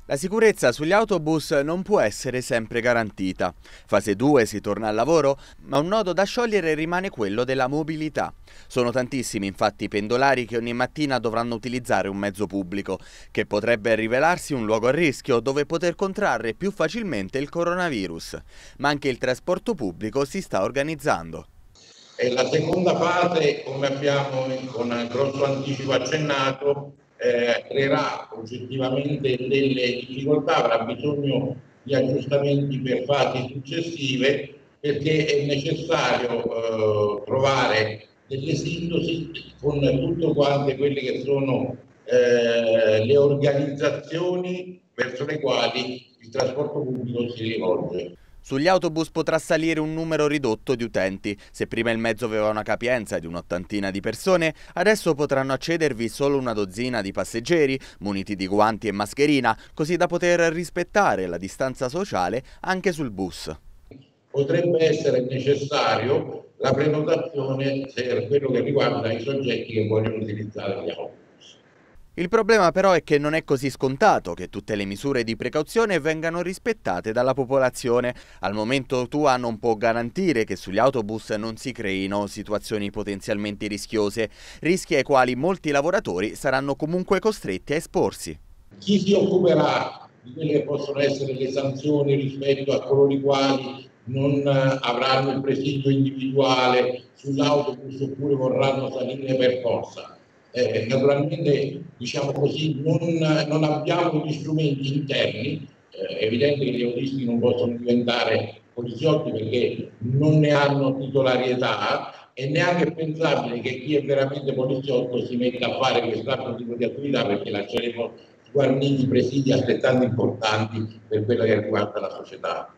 La sicurezza sugli autobus non può essere sempre garantita. Fase 2 si torna al lavoro, ma un nodo da sciogliere rimane quello della mobilità. Sono tantissimi infatti i pendolari che ogni mattina dovranno utilizzare un mezzo pubblico, che potrebbe rivelarsi un luogo a rischio dove poter contrarre più facilmente il coronavirus. Ma anche il trasporto pubblico si sta organizzando. E la seconda fase, come abbiamo con grosso anticipo accennato, creerà oggettivamente delle difficoltà, avrà bisogno di aggiustamenti per fasi successive, perché è necessario trovare delle sintesi con tutte quante quelle che sono le organizzazioni verso le quali il trasporto pubblico si rivolge. Sugli autobus potrà salire un numero ridotto di utenti. Se prima il mezzo aveva una capienza di un'ottantina di persone, adesso potranno accedervi solo una dozzina di passeggeri, muniti di guanti e mascherina, così da poter rispettare la distanza sociale anche sul bus. Potrebbe essere necessario la prenotazione per quello che riguarda i soggetti che vogliono utilizzare gli autobus. Il problema però è che non è così scontato che tutte le misure di precauzione vengano rispettate dalla popolazione. Al momento TUA non può garantire che sugli autobus non si creino situazioni potenzialmente rischiose, rischi ai quali molti lavoratori saranno comunque costretti a esporsi. Chi si occuperà di quelle che possono essere le sanzioni rispetto a coloro i quali non avranno il presidio individuale sull'autobus oppure vorranno salire per forza? Naturalmente, diciamo così, non abbiamo gli strumenti interni, è evidente che gli autisti non possono diventare poliziotti perché non ne hanno titolarietà e neanche è pensabile che chi è veramente poliziotto si metta a fare quest'altro tipo di attività, perché lasceremo sguarniti presidi altrettanto importanti per quello che riguarda la società.